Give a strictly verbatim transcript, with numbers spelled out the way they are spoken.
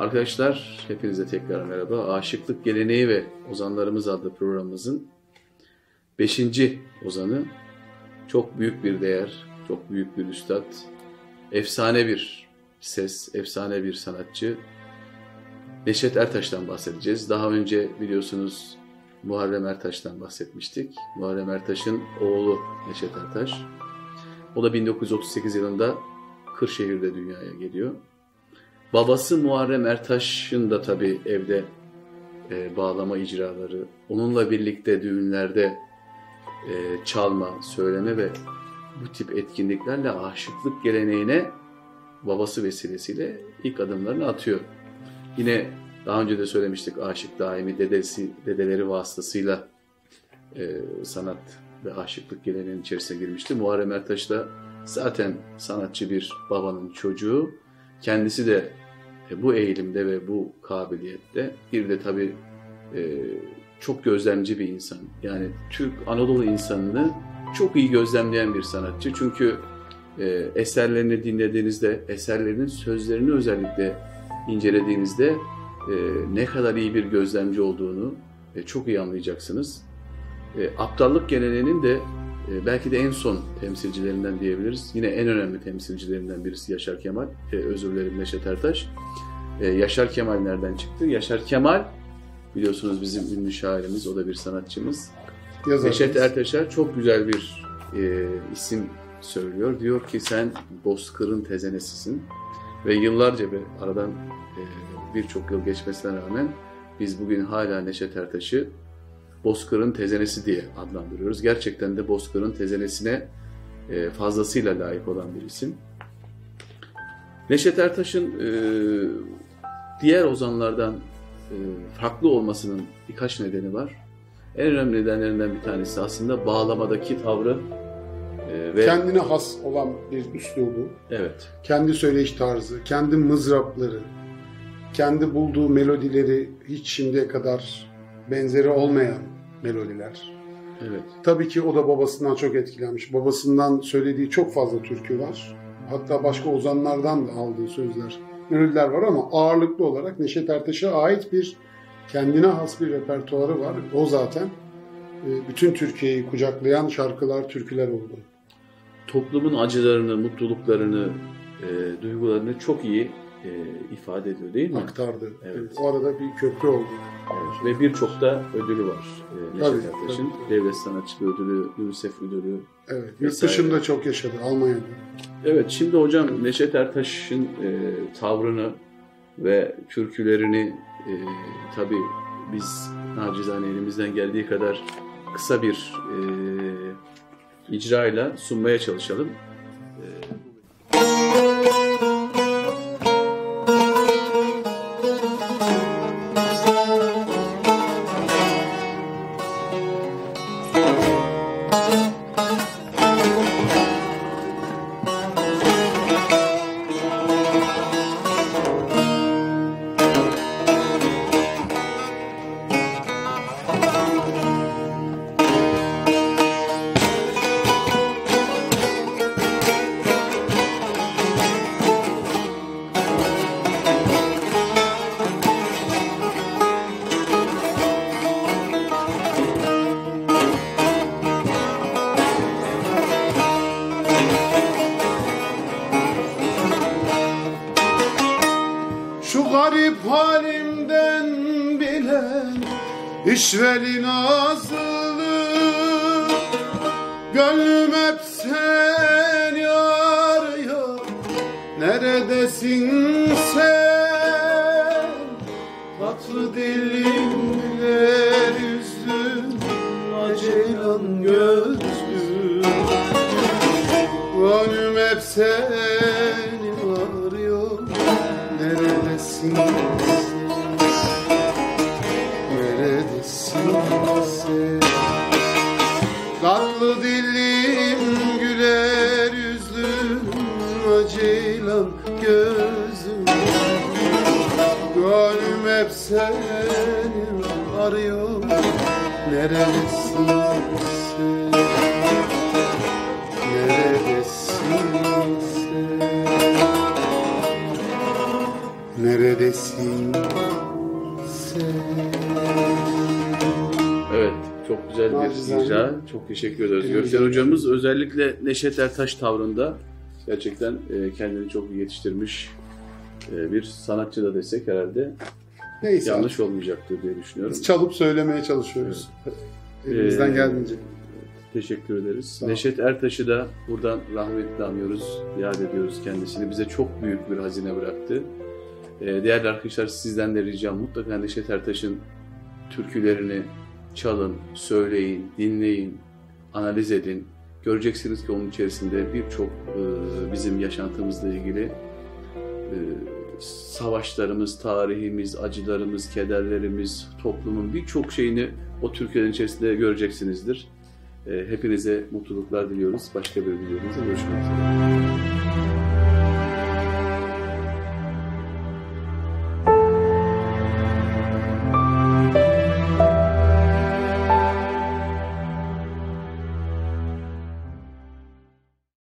Arkadaşlar hepinize tekrar merhaba. Aşıklık Geleneği ve Ozanlarımız adlı programımızın beşinci ozanı. Çok büyük bir değer, çok büyük bir üstad, efsane bir ses, efsane bir sanatçı. Neşet Ertaş'tan bahsedeceğiz. Daha önce biliyorsunuz Muharrem Ertaş'tan bahsetmiştik. Muharrem Ertaş'ın oğlu Neşet Ertaş. O da bin dokuz yüz otuz sekiz yılında Kırşehir'de dünyaya geliyor. Babası Muharrem Ertaş'ın da tabii evde e, bağlama icraları, onunla birlikte düğünlerde e, çalma, söyleme ve bu tip etkinliklerle aşıklık geleneğine babası vesilesiyle ilk adımlarını atıyor. Yine daha önce de söylemiştik, Aşık Daimi dedesi, dedeleri vasıtasıyla e, sanat ve aşıklık geleneğinin içerisine girmişti. Muharrem Ertaş da zaten sanatçı bir babanın çocuğu. Kendisi de e, bu eğilimde ve bu kabiliyette. Bir de tabii e, çok gözlemci bir insan. Yani Türk Anadolu insanını çok iyi gözlemleyen bir sanatçı. Çünkü e, eserlerini dinlediğinizde, eserlerinin sözlerini özellikle incelediğinizde e, ne kadar iyi bir gözlemci olduğunu e, çok iyi anlayacaksınız. E, aptallık geleneğinin de e, belki de en son temsilcilerinden diyebiliriz. Yine en önemli temsilcilerinden birisi Yaşar Kemal. E, özür dilerim Neşet Ertaş. E, Yaşar Kemal nereden çıktı? Yaşar Kemal biliyorsunuz bizim ünlü şairimiz, o da bir sanatçımız. Yazarımız. Neşet Ertaş'a çok güzel bir e, isim söylüyor. Diyor ki sen Bozkır'ın tezenesisin. Ve yıllarca bir aradan e, birçok yıl geçmesine rağmen biz bugün hala Neşet Ertaş'ı Bozkır'ın tezenesi diye adlandırıyoruz. Gerçekten de Bozkır'ın tezenesine e, fazlasıyla layık olan bir isim. Neşet Ertaş'ın e, diğer ozanlardan e, farklı olmasının birkaç nedeni var. En önemli nedenlerinden bir tanesi aslında bağlamadaki tavrı. E, ve kendine has olan bir üslubu, evet, kendi söyleyiş tarzı, kendi mızrapları, kendi bulduğu melodileri hiç şimdiye kadar benzeri olmayan melodiler. Evet. Tabii ki o da babasından çok etkilenmiş. Babasından söylediği çok fazla türkü var. Hatta başka ozanlardan da aldığı sözler, melodiler var ama ağırlıklı olarak Neşet Ertaş'a ait bir kendine has bir repertuarı var. O zaten bütün Türkiye'yi kucaklayan şarkılar, türküler oldu. Toplumun acılarını, mutluluklarını, e, duygularını çok iyi e, ifade ediyor değil mi? Aktardı. Evet. Evet. O arada bir köprü oldu. Evet. Ve birçok da ödülü var e, Neşet Tabii, Ertaş'ın. tabii. Devlet Sanatçılığı Ödülü, UNICEF Ödülü. Evet. Yurt vesaire. dışında çok yaşadı. Almanya'da. Evet. Şimdi hocam Neşet Ertaş'ın e, tavrını ve türkülerini e, tabii biz nacizane elimizden geldiği kadar kısa bir e, icrayla sunmaya çalışalım. E, Garip halimden bilen işveli nazlı, gönlüm hep seni arıyor. Neredesin sen? Tatlı dilim, güler yüzlüm, aceylan gözlüm. Gönlüm hep seni arıyor. Neredesin sen? Neredesin sen? Tatlı dilim, güler yüzlüm, aceylan gözüm. Gönlüm hep seni arıyor. Neredesin sen? Neredesin sen? Neredesin güzel bir Nacizane. icra. Çok teşekkür ederiz. Benim Göksel de- hocamız özellikle Neşet Ertaş tavrında gerçekten e, kendini çok iyi yetiştirmiş e, bir sanatçı da desek herhalde Neyse. yanlış olmayacaktır diye düşünüyorum. Biz çalıp söylemeye çalışıyoruz. Elimizden Ee, geldiğince. Teşekkür ederiz. Sağ ol. Neşet Ertaş'ı da buradan rahmetle anıyoruz, yad ediyoruz kendisini. Bize çok büyük bir hazine bıraktı. Ee, değerli arkadaşlar, sizden de ricam mutlaka Neşet Ertaş'ın türkülerini çalın, söyleyin, dinleyin, analiz edin. Göreceksiniz ki onun içerisinde birçok e, bizim yaşantımızla ilgili e, savaşlarımız, tarihimiz, acılarımız, kederlerimiz, toplumun birçok şeyini o türkülerin içerisinde göreceksinizdir. Hepinize mutluluklar diliyoruz. Başka bir videomuzda görüşmek üzere.